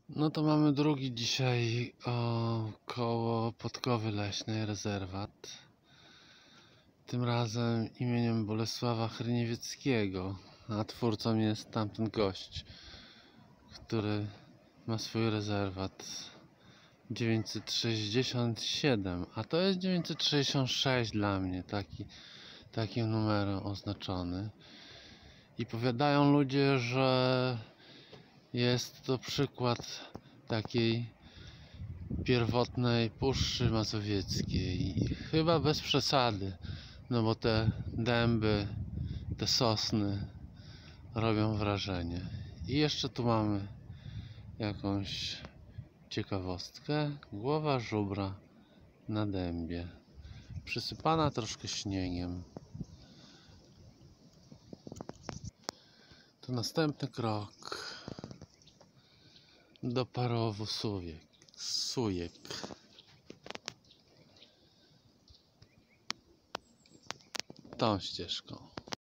No to mamy drugi dzisiaj koło Podkowy Leśnej rezerwat. Tym razem imieniem Bolesława Hryniewieckiego, a twórcą jest tamten gość, który ma swój rezerwat 967, a to jest 966 dla mnie, takim numerem oznaczony. I powiadają ludzie, że jest to przykład takiej pierwotnej Puszczy Mazowieckiej. I chyba bez przesady, no bo te dęby, te sosny robią wrażenie. I jeszcze tu mamy jakąś ciekawostkę. Głowa żubra na dębie, przysypana troszkę śniegiem. To następny krok do Parowu Sujek. Tą ścieżką.